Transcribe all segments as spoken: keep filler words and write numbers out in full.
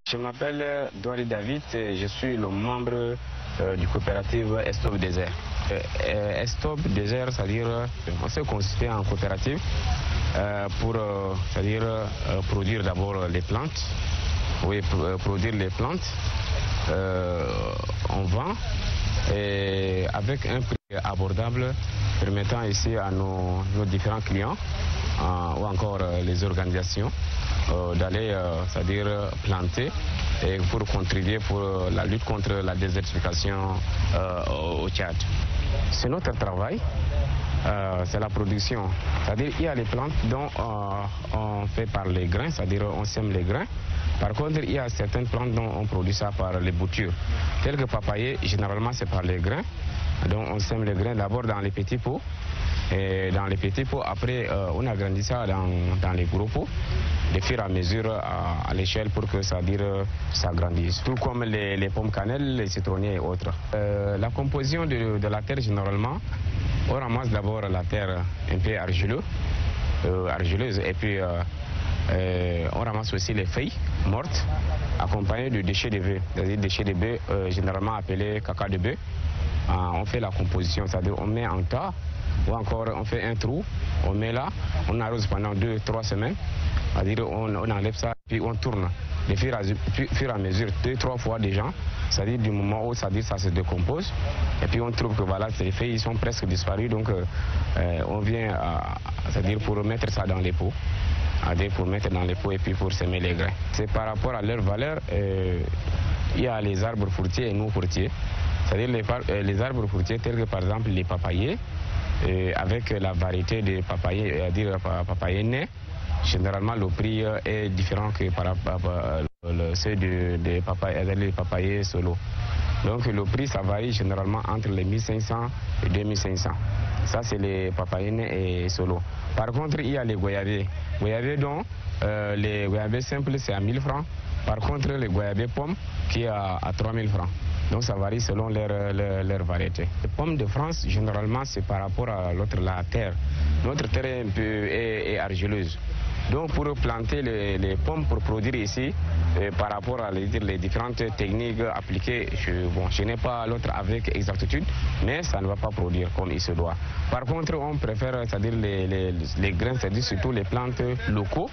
Je m'appelle Douari David et je suis le membre euh, du coopérative Stop Désert. Euh, Stop Désert, c'est-à-dire on s'est constitué en coopérative euh, pour euh, c'est-à-dire euh, produire d'abord les plantes. Oui, pour, produire les plantes. Euh, on vend et avec un prix abordable permettant ici à nos, nos différents clients euh, ou encore euh, les organisations euh, d'aller euh, c'est-à-dire planter et pour contribuer pour la lutte contre la désertification euh, au Tchad. C'est notre travail, euh, c'est la production. C'est-à-dire il y a les plantes dont euh, on fait par les grains, c'est-à-dire on sème les grains. Par contre, il y a certaines plantes dont on produit ça par les boutures. Tel que papayer, généralement c'est par les grains. Donc on sème les grains d'abord dans les petits pots. Et dans les petits pots, après euh, on agrandit ça dans, dans les gros pots, de fur et à mesure à, à l'échelle pour que ça, dire, ça grandisse. Tout comme les, les pommes cannelle, les citronniers et autres. Euh, la composition de, de la terre, généralement, on ramasse d'abord la terre un peu argileuse, euh, argileuse et puis euh, euh, on ramasse aussi les feuilles mortes accompagnées de déchets de bœuf, c'est-à-dire déchets de bœuf euh, généralement appelés caca de bœuf. Euh, on fait la composition, c'est-à-dire on met en tas ou encore on fait un trou, on met là, on arrose pendant deux, trois semaines, c'est-à-dire on, on enlève ça puis on tourne de fur et à mesure, deux, trois fois déjà, c'est-à-dire du moment où c'est-à-dire ça se décompose et puis on trouve que voilà, ces feuilles sont presque disparues, donc euh, on vient c'est-à-dire pour mettre ça dans les pots, c'est-à-dire pour mettre dans les pots et puis pour semer les grains. C'est par rapport à leur valeur, euh, il y a les arbres fruitiers et non fruitiers, c'est-à-dire les, les arbres fruitiers tels que par exemple les papayers, et avec la variété des papayers, c'est-à-dire papayers nés, généralement le prix est différent que par rapport à ceux des de papayers, les papayers solo. Donc le prix ça varie généralement entre les mille cinq cents et deux mille cinq cents. Ça c'est les papayers nés et solo. Par contre il y a les goyavés. Goyavés dont euh, les goyavés simples c'est à mille francs. Par contre les goyavés pommes qui est à, à trois mille francs. Donc ça varie selon leur, leur, leur variété. Les pommes de France, généralement, c'est par rapport à l'autre, la terre. Notre terre est un peu est, est argileuse. Donc pour planter les, les pommes, pour produire ici, euh, par rapport à les, les différentes techniques appliquées, je, bon, je n'ai pas l'autre avec exactitude, mais ça ne va pas produire comme il se doit. Par contre, on préfère, c'est-à-dire les, les, les grains, c'est-à-dire surtout les plantes locaux,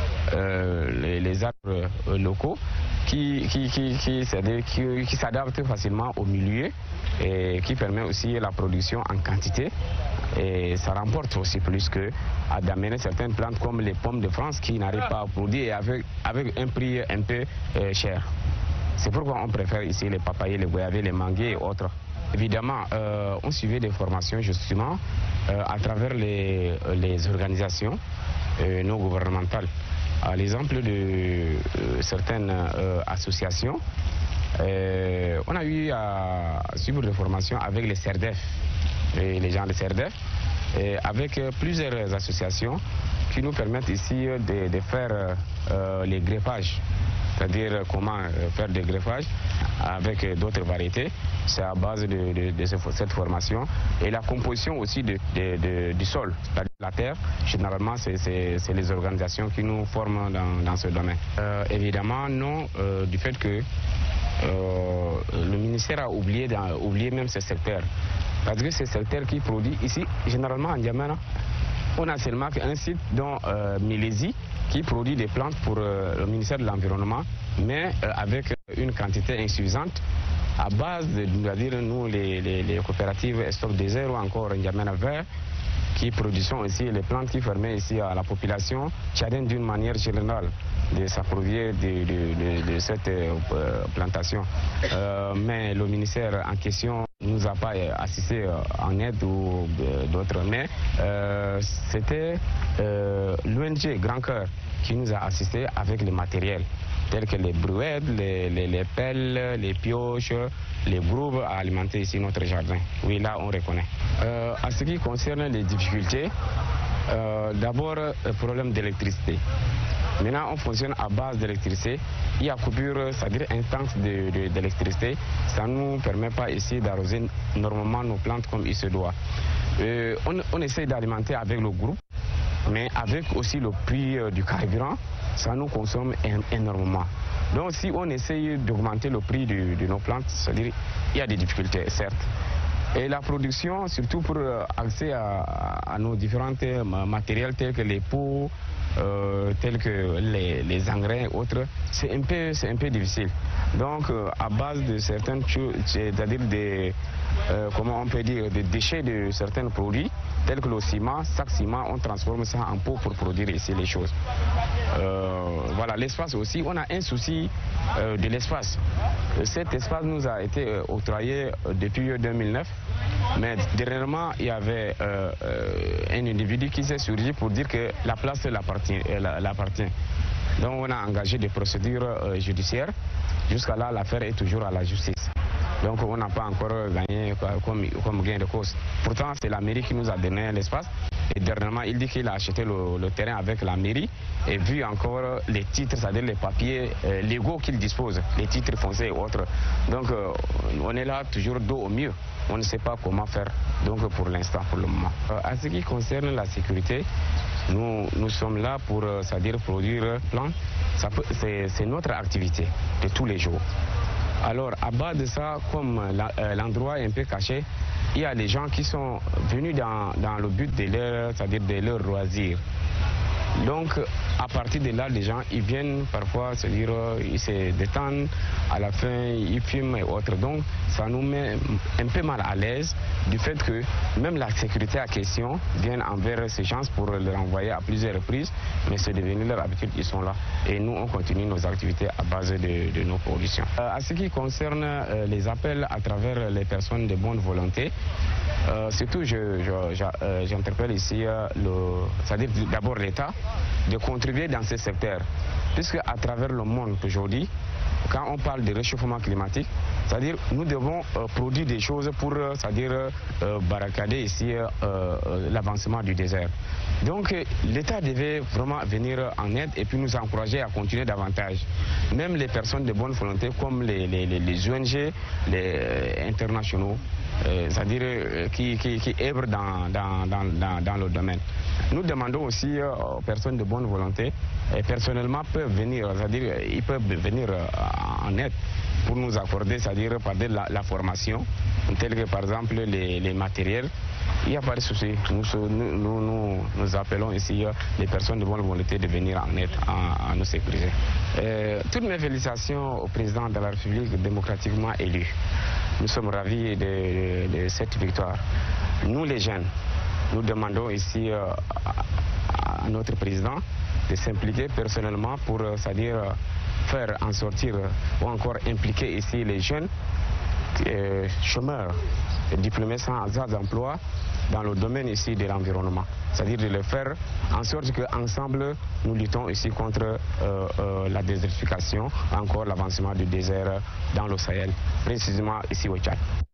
euh, les, les arbres locaux, qui, qui, qui, qui, qui, qui s'adaptent facilement au milieu et qui permet aussi la production en quantité. Et ça remporte aussi plus que d'amener certaines plantes comme les pommes de France qui n'arrivent pas à produire avec, avec un prix un peu euh, cher. C'est pourquoi on préfère ici les papayers, les goyavés, les manguiers et autres. Évidemment, euh, on suivait des formations justement euh, à travers les, les organisations euh, non gouvernementales. À l'exemple de euh, certaines euh, associations, euh, on a eu à suivre des formations avec les C E R D E F, et les gens de C E R D E F, et avec plusieurs associations qui nous permettent ici de, de faire euh, les greffages, c'est-à-dire comment faire des greffages avec d'autres variétés. C'est à base de, de, de cette formation. Et la composition aussi de, de, de, du sol, c'est-à-dire la terre, généralement c'est les organisations qui nous forment dans, dans ce domaine. Euh, évidemment, non, euh, du fait que euh, le ministère a oublié, dans, oublié même ce secteur. Parce que c'est ce secteur qui produit ici, généralement en N'Djamena, on a seulement un site dont euh, Milésie qui produit des plantes pour euh, le ministère de l'Environnement, mais euh, avec une quantité insuffisante à base de, dire, nous, les, les, les coopératives Stop Désert ou encore N'Djamena Vert, qui produisent aussi les plantes qui permettent ici à la population tchadienne d'une manière générale de s'approvisionner de, de, de, de cette euh, plantation. Euh, mais le ministère en question ne nous a pas assisté en aide ou d'autres, mais euh, c'était euh, l'O N G Grand Cœur qui nous a assisté avec le matériel, tels que les brouettes, les, les, les pelles, les pioches, les groupes à alimenter ici notre jardin. Oui, là on reconnaît. Euh, en ce qui concerne les difficultés, euh, d'abord le problème d'électricité. Maintenant on fonctionne à base d'électricité. Il y a coupure, c'est-à-dire intense d'électricité. Ça ne nous permet pas ici d'arroser normalement nos plantes comme il se doit. Euh, on, on essaie d'alimenter avec le groupe, mais avec aussi le prix euh, du carburant, ça nous consomme énormément. Donc si on essaye d'augmenter le prix de, de nos plantes, c'est-à-dire il y a des difficultés, certes. Et la production, surtout pour accès à, à nos différents matériels tels que les pots, euh, tels que les, les engrais et autres, c'est un peu, c'est un peu difficile. Donc, euh, à base de certaines choses, c'est-à-dire des, euh, comment on peut dire, des déchets de certains produits, tels que le ciment, chaque ciment, on transforme ça en pot pour produire ici les choses. Euh, voilà, l'espace aussi, on a un souci euh, de l'espace. Cet espace nous a été euh, octroyé euh, depuis deux mille neuf, mais dernièrement, il y avait euh, euh, un individu qui s'est surgi pour dire que la place l'appartient. l'appartient. Donc on a engagé des procédures euh, judiciaires. Jusqu'à là, l'affaire est toujours à la justice. Donc on n'a pas encore gagné comme, comme gain de cause. Pourtant, c'est la mairie qui nous a donné l'espace. Et dernièrement, il dit qu'il a acheté le, le terrain avec la mairie. Et vu encore les titres, c'est-à-dire les papiers euh, légaux qu'il dispose, les titres fonciers et autres. Donc euh, on est là toujours dos au mur. On ne sait pas comment faire, donc pour l'instant, pour le moment. Euh, à ce qui concerne la sécurité, nous, nous sommes là pour, euh, c'est-à-dire produire plan. C'est notre activité de tous les jours. Alors, à bas de ça, comme l'endroit est un peu caché, il y a des gens qui sont venus dans, dans le but de leur, c'est-à-dire de leur loisir. Donc, à partir de là, les gens, ils viennent parfois se dire, ils se détendent, à la fin, ils fument et autres. Donc, ça nous met un peu mal à l'aise du fait que même la sécurité à question vient envers ces gens pour les renvoyer à plusieurs reprises, mais c'est devenu leur habitude, ils sont là. Et nous, on continue nos activités à base de, de nos productions. Euh, à ce qui concerne euh, les appels à travers les personnes de bonne volonté, euh, surtout, j'interpelle ici, euh, c'est-à-dire d'abord l'État, de contribuer dans ce secteur. Puisque à travers le monde aujourd'hui, quand on parle de réchauffement climatique, c'est-à-dire nous devons euh, produire des choses pour euh, c'est-à-dire euh, barricader ici euh, euh, l'avancement du désert. Donc euh, l'État devait vraiment venir en aide et puis nous encourager à continuer davantage. Même les personnes de bonne volonté comme les, les, les O N G, les euh, internationaux, euh, c'est-à-dire euh, qui, qui, qui œuvrent dans, dans, dans, dans le domaine. Nous demandons aussi euh, aux personnes de bonne volonté, et personnellement peuvent venir, c'est-à-dire ils peuvent venir euh, en aide pour nous accorder, c'est-à-dire par la, la formation, telle que par exemple les, les matériels. Il n'y a pas de souci. Nous, nous, nous, nous appelons ici les personnes de bonne volonté de venir en aide à, à nous sécuriser. Euh, toutes mes félicitations au président de la République démocratiquement élu. Nous sommes ravis de, de, de cette victoire. Nous les jeunes, nous demandons ici euh, à, à notre président de s'impliquer personnellement pour, euh, c'est-à-dire euh, faire en sortir euh, ou encore impliquer ici les jeunes euh, chômeurs, diplômés sans, sans emploi dans le domaine ici de l'environnement. C'est-à-dire de le faire en sorte qu'ensemble nous luttons ici contre euh, euh, la désertification, encore l'avancement du désert dans le Sahel, précisément ici au Tchad.